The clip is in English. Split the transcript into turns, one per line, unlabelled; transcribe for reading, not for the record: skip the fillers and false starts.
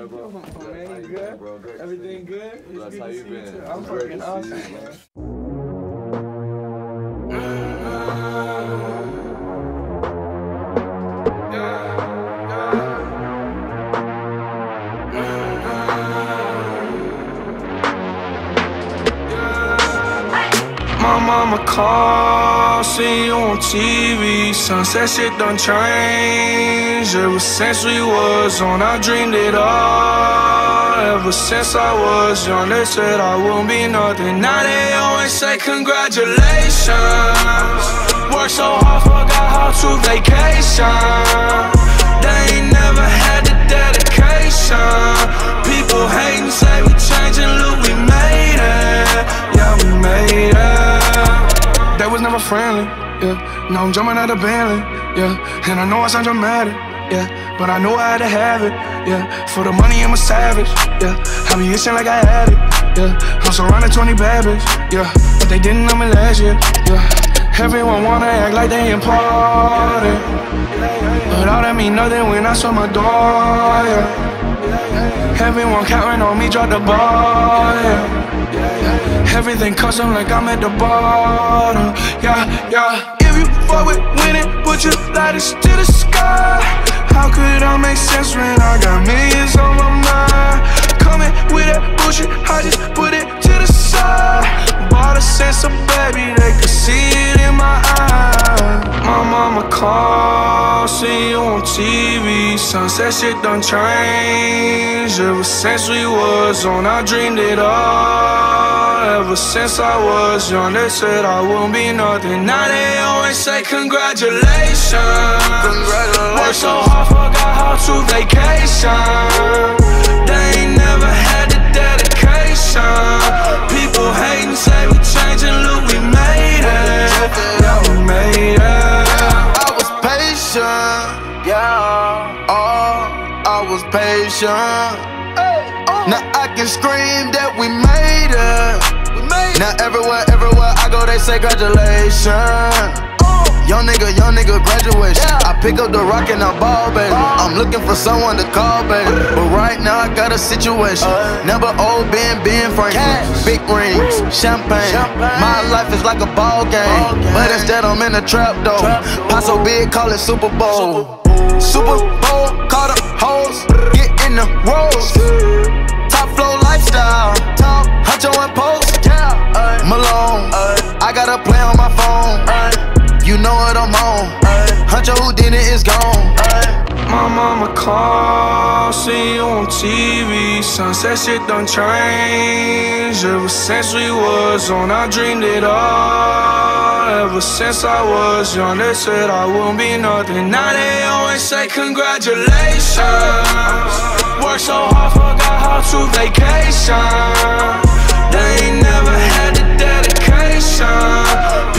good, bro?
Man, you good?
Bro, great.
Everything good?
That's how you been.
I'm fucking awesome, man.
My mama called, see you on TV. Sunset shit done changed. Ever since we was on, I dreamed it all. Ever since I was young, they said I wouldn't be nothing. Now they always say congratulations. Worked so hard, forgot how to vacation. They ain't never had the dedication. People hating, say we changing, look, we made it. Yeah, we made it. They was never friendly, yeah. Now I'm jumping out of Bentley, yeah. And I know I sound dramatic, yeah, but I know I had to have it, yeah. For the money, I'm a savage, yeah. I be itching like I had it, yeah. I'm surrounded 20 bad bitch, yeah. But they didn't know me last year, yeah. Everyone wanna act like they important, but all that mean nothing when I saw my door, yeah. Everyone counting on me, drop the ball, yeah. Everything custom like I'm at the bottom, yeah, yeah. If you fuck with winning, put your lighters to the sky. How could I make sense when I got millions on my mind? Coming with that bullshit, I just put it to the side. Bought a sense of baby, they could see it in my eyes. My mama called, see you on TV. Sunset shit done changed. Ever since we was on, I dreamed it all. Ever since I was young, they said I wouldn't be nothing. Now they always say congratulations. Worked so hard, forgot how to vacation. They ain't never had the dedication. People hating, say we changing, look, we made it. Yeah, we made it.
I was patient, yeah. Oh, I was patient. Now I can scream that we made it. Now everywhere I go, they say congratulations. Young nigga graduation. I pick up the rock and I ball, baby. I'm looking for someone to call, baby. But right now I got a situation. Never old Ben Franklin. Big rings, champagne. My life is like a ball game, but instead I'm in a trap though. Pot so big, call it Super Bowl. Super Bowl, call the hoes, get in the rolls. Top flow lifestyle, Huncho and Post. Malone, I got a play on my phone. You know what I'm on. Huncho who did it is gone.
My mama called, see you on TV. Sunset shit done changed. Ever since we was on, I dreamed it all. Ever since I was young, they said I wouldn't be nothing. Now they always say congratulations. Worked so hard, forgot how to vacation. They ain't never had the dedication.